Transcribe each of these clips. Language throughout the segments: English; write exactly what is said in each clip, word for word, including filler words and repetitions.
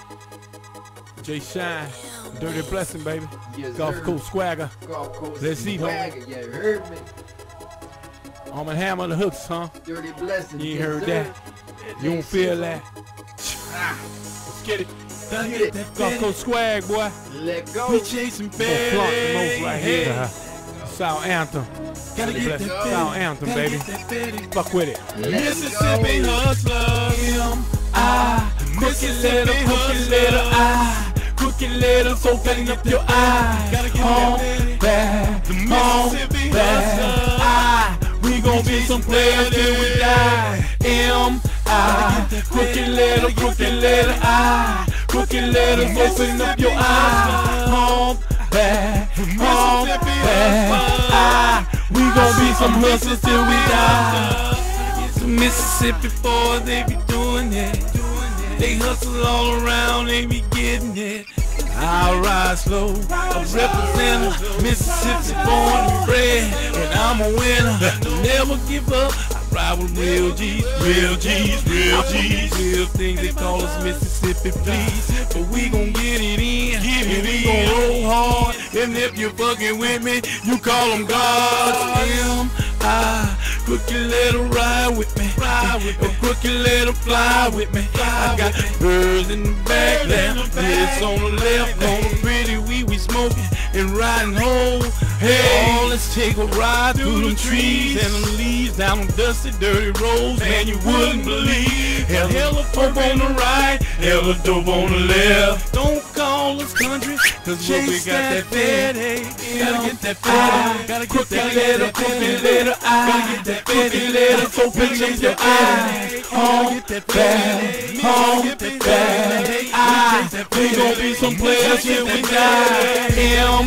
J Shine, Dirty Blessing, baby. Yes, Gulf sir. Coast Swagga. Gulf Coast Let's see, Swagga, homie. yeah, you heard me. On my hammer the hooks, huh? Dirty Blessing. You ain't yes, heard sir. that. You don't feel that. Let's get it. Gotta get it. Gulf Coast Swag, boy. Let go. We chasing Gonna flaunt the most right Betty. here. South Anthem. Gotta Dirty get Blessing. that South Anthem, Gotta baby. get that Betty. Fuck with it. Mississippi hustler. M I Crooked letter, crooked letter I. Crooked letter, so cutting up your eye. Gotta get Home, that Betty. back, The home, Mississippi back. hustler. I. We gon' be some players till we die. M I Crooked letter, crooked letter I. Crooked letters, open up your eye. Home, back, home, back. I. We gon' be some hustlers till we die. Some Mississippi boys, they be doing it. They hustle all around, they be getting it. I ride slow, I'm representing Mississippi born and bred, and I'm a winner. Never give up. I ride with real G's, real G's, real G's. Real things they call us Mississippi, please. But we gon' get it in, and we gon' roll hard. And if you fucking with me, you call them gods. M I Crooked letter ride with me, ride with me. Crooked letter fly with me. I got birds in the back left, this on the left, on the pretty we we smoking and riding home. Hey, oh, let's take a ride through the trees and the leaves down the dusty, dirty roads. Man, you wouldn't believe. Hell, hella dope on the right, hella dope on the left. Don't call us country, cause what we got that Betty. Gotta get that Betty. Gotta get that letter, crooked letter I. Gotta get that Betty letter, so open up your eyes. Home, back, home, back. I. We gon' be some players till we die. M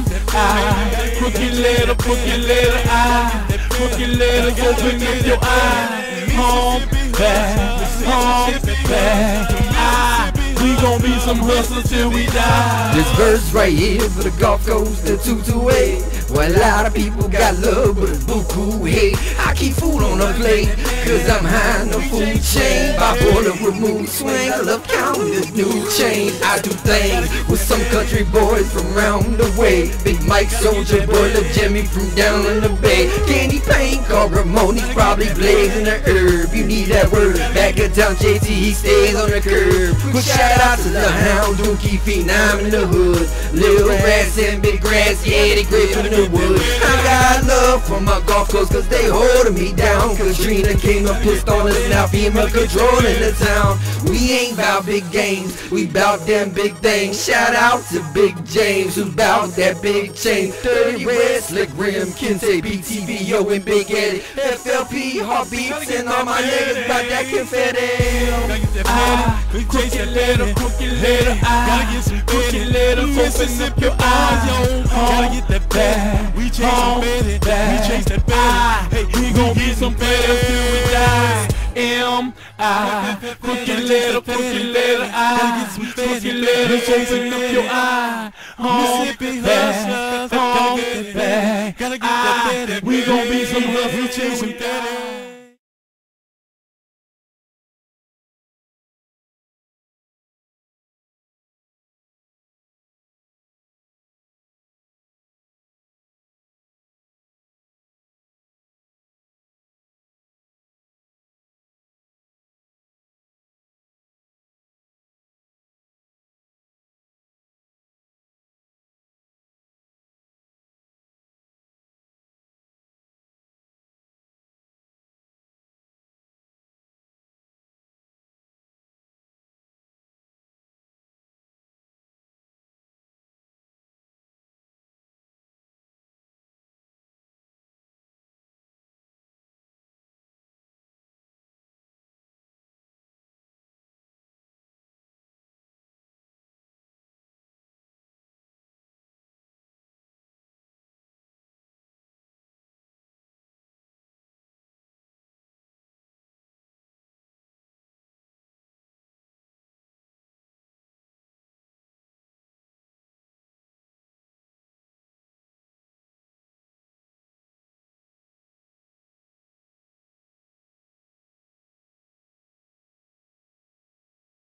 I Crooked letter, crooked letter I. Crooked letters, open up your eyes. Home, back, home, back. I. We gon' be some hustlers till we die. This verse right here for the Gulf Coast, the two two eight. Well, a lot of people got love, but it's buku hate. I keep food on the plate, cause I'm high on the food chain. Bipolar remove swing, I love counting this new change. I do things with some country boys from round the way. Big Mike Soldier Boy, Lil Jimmy from down in the bay. Candy Paint, called Ramon, he's probably blazing the herb. You need that word, back in town J T, he stays on the curb. Quick shout out to the Hound, Dookie Phenom in the hood. Lil Rats and Big Grass, yeah, they great in the wood. I got love for my Gulf Coast, cause they holding me down. Katrina came up pissed on us, now female controlling the town. We ain't bout big games, we bout them big things. Shout out to Big James, who's bout that big change. Dirty Red, Slick Rim, Kente, B T V, yo, and Big Eddie. F L P, Heartbeats, and all my niggas bout that confetti. I, we chasing letter, crooked letter I. Gotta get some crooked letters, open up your eyes, yo. Gotta get that Betty. We chasing Betty, we chase that Betty. Hey, we gon' be some players till we die. M I Crooked letter, crooked letter I. Crooked letters, open up your eye. Mississippi hustlers, home, gotta get that back. Betty. Gotta get that Betty. We gon' be some hustlers We till we chasing die. Betty.